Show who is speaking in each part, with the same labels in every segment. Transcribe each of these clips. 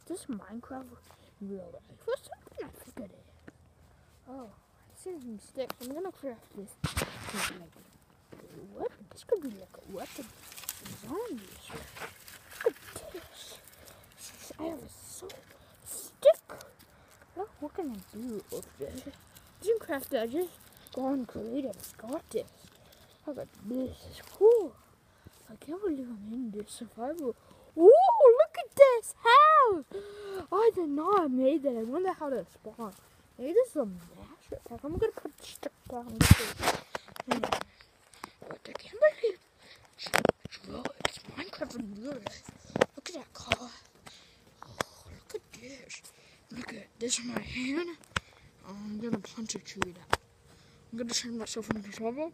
Speaker 1: Is this Minecraft in real life? What's something I figured it? Oh, I see some sticks. I'm gonna craft this. Like a weapon. This could be like a weapon for zombies. Look at this. I have a sword. Stick. What can I do with this? I didn't craft it. I just gone creative. Got this. I got this. It's cool. I can't believe I'm in this survival. Ooh, look at this house! I did not made that. I wonder how to spawn. Maybe this is a master pack. I'm gonna put the stick down. But I can't believe it's Minecraft in real life. Look at that car. Oh, look at this. Look at this in my hand. I'm gonna punch a tree down. I'm gonna turn myself into trouble.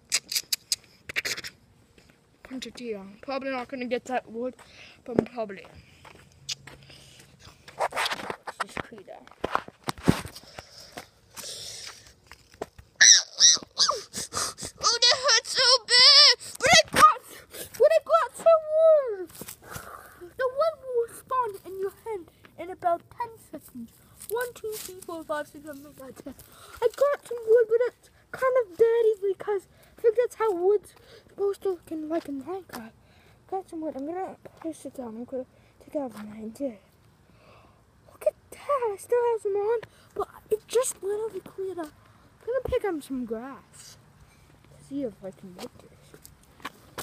Speaker 1: Punch a tree down. Probably not gonna get that wood, but I'm probably. This tree down. Oh, that hurts so bad! But I got some wood! The wood will spawn in your hand in about 10 seconds. 1, 2, 3, 4, 5, 6, 7, 8, 9, 10. I got some wood, but it's kind of dirty because I think that's how wood's supposed to look in Minecraft. Got some wood. I'm gonna push it down. I'm gonna take out my idea. Look at that! I still have some on, but it just literally cleared up. I'm gonna pick up some grass. See if I can make this.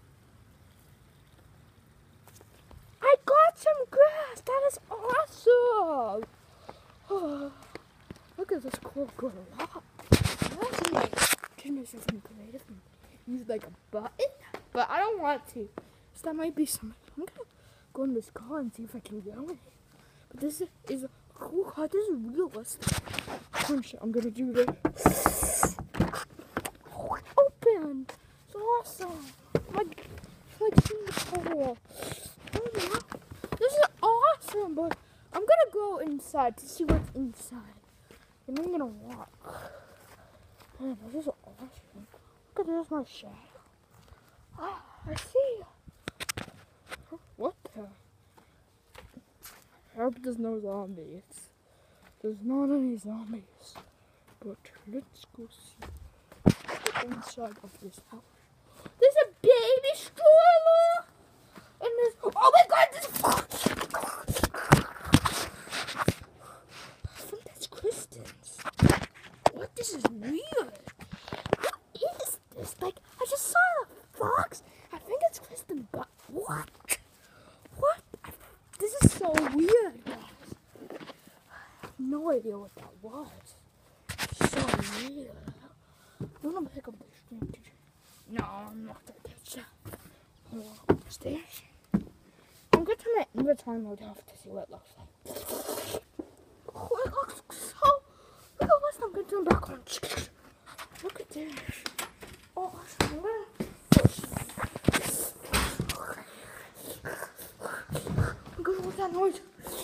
Speaker 1: I got some grass! That is awesome! Oh, look at this cool lot. Imagine like turn this into creative and use like a button, but I don't want to. So that might be some. I'm gonna go in this car and see if I can go in it. But this is a cool car. This is realistic. I'm gonna do this. Open. It's awesome. Like seeing the color. This is awesome, but I'm gonna go inside to see what's inside. And I'm gonna walk. Man, this is awesome. Look at this, my shadow. Ah, I see. What the? I hope there's no zombies. There's not any zombies. But let's go see the inside of this house. There's a baby stroller! And there's, oh my god, this I think that's Kristen's. What? This is weird. What is this? Like, I just saw a fox. I think it's Kristen, but what? What? This is so weird, guys. I have no idea what that was. So weird. I'm gonna pick up the string. No, I'm not gonna touch that. Hold on, upstairs. I'm gonna turn my inventory mode off to see what it looks like. Oh, it looks so. Look at this. I'm gonna turn back on. Look at this. Oh, I'm gonna. I'm gonna make that noise.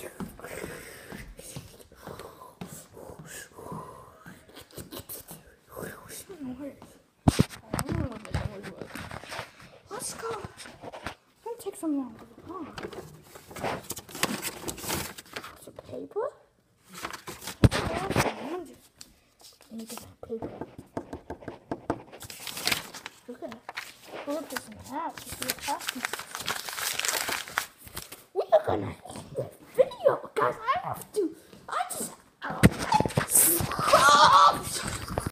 Speaker 1: Let's go. I'm gonna take some more. Some paper. Let me get some paper. Look at it. We'll put this in the house. You see what's happening. We're gonna